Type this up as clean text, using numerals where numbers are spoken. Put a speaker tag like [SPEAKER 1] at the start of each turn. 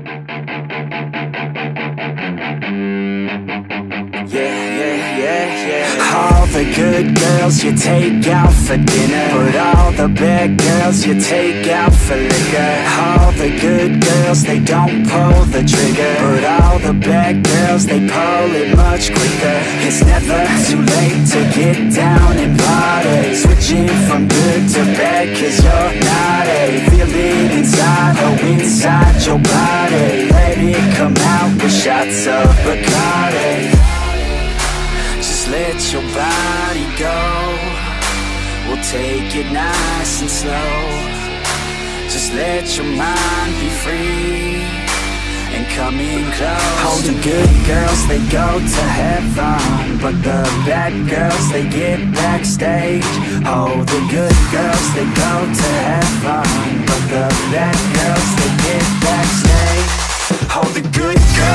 [SPEAKER 1] All the good girls you take out for dinner, but all the bad girls you take out for liquor. All the good girls, they don't pull the trigger, but all the bad girls, they pull it much quicker. It's never too late to get down and party, switching from good to bad, cause you're naughty. Feel it inside, oh inside your body. Let it come out with shots of Bacardi. Just let your body go. We'll take it nice and slow. Just let your mind be free and come in close. All the good girls, they go to heaven, but the bad girls, they get backstage. Oh, the good girls, they go to heaven, but the bad girls, they get backstage. Oh, the good girls